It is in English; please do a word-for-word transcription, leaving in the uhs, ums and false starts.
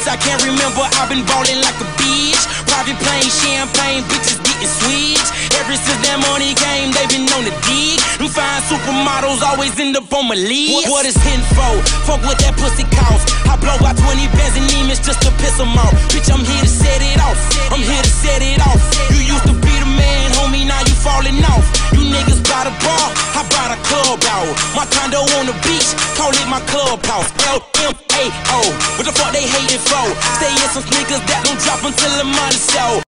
I can't remember, I've been ballin' like a bitch. Private plane, champagne, bitches getting switch. Ever since that money came, they been on the dig. Them fine supermodels always end up on my list. What, what is info? Fuck what that pussy cost. I blow out twenty bands and demons just to piss them off. Bitch, I'm here to set it off. I'm here to set it off. You used to be the man, homie, now you falling off. You niggas bought a bar, I bought a club out. My condo on the beach, call it my clubhouse. L M A O. What the fuck they hating for? Stay in some sneakers that don't drop until the money show.